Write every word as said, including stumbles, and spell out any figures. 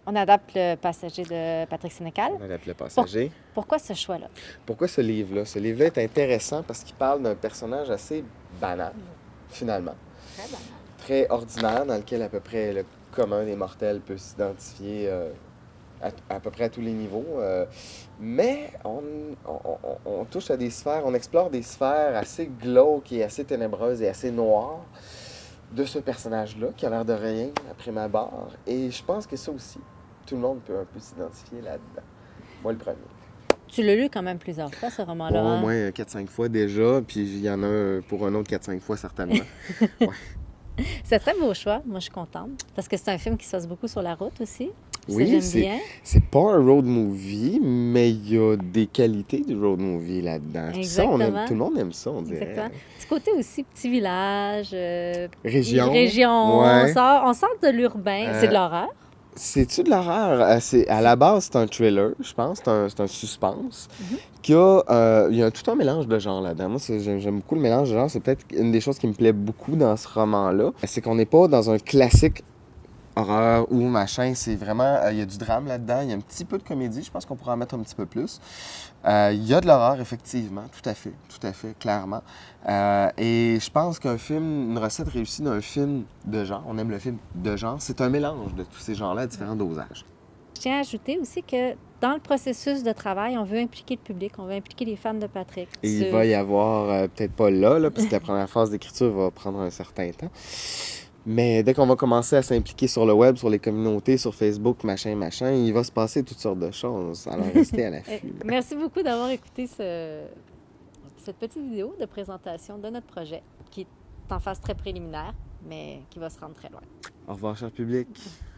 On adapte le passager de Patrick Sénécal. On adapte le passager. Pour... Pourquoi ce choix-là? Pourquoi ce livre-là? Ce livre-là est intéressant parce qu'il parle d'un personnage assez banal, finalement. Très banal. Très ordinaire, dans lequel à peu près le commun des mortels peut s'identifier euh, à, à peu près à tous les niveaux. Euh, mais on, on, on, on touche à des sphères, on explore des sphères assez glauques et assez ténébreuses et assez noires de ce personnage-là, qui a l'air de rien après ma barre. Et je pense que ça aussi, tout le monde peut un peu s'identifier là-dedans. Moi, le premier. Tu l'as lu quand même plusieurs fois, ce roman-là. Bon, au hein? moins quatre cinq fois déjà, puis il y en a un pour un autre quatre cinq fois certainement. Ouais. C'est un très beau choix. Moi, je suis contente. Parce que c'est un film qui se passe beaucoup sur la route aussi. Oui, j'aime c'est, bien. c'est pas un road movie, mais il y a des qualités du road movie là-dedans. Puis ça, on aime, tout le monde aime ça, on dirait. Exactement. Petit côté aussi, petit village, euh, Région. région. Ouais. On, sort, on sort de l'urbain. Euh, C'est de l'horreur. C'est-tu de l'horreur? Euh, C'est, à la base, c'est un thriller, je pense. C'est un, c'est un suspense. Mm-hmm. Qui a, euh, il y a tout un mélange de genres là-dedans. Moi, c'est, j'aime, j'aime beaucoup le mélange de genres. C'est peut-être une des choses qui me plaît beaucoup dans ce roman-là. C'est qu'on n'est pas dans un classique horreur ou machin, c'est vraiment, il euh, y a du drame là-dedans, il y a un petit peu de comédie, je pense qu'on pourrait en mettre un petit peu plus. Euh, il y a de l'horreur, effectivement, tout à fait, tout à fait, clairement. Euh, et je pense qu'un film, une recette réussie d'un film de genre, on aime le film de genre, c'est un mélange de tous ces genres-là à différents dosages. Je tiens à ajouter aussi que dans le processus de travail, on veut impliquer le public, on veut impliquer les fans de Patrick. Et il va y avoir, euh, peut-être pas là, là, parce que la première phase d'écriture va prendre un certain temps. Mais dès qu'on va commencer à s'impliquer sur le web, sur les communautés, sur Facebook, machin, machin, il va se passer toutes sortes de choses. Alors, restez à l'affût. Merci beaucoup d'avoir écouté ce... cette petite vidéo de présentation de notre projet, qui est en phase très préliminaire, mais qui va se rendre très loin. Au revoir, cher public.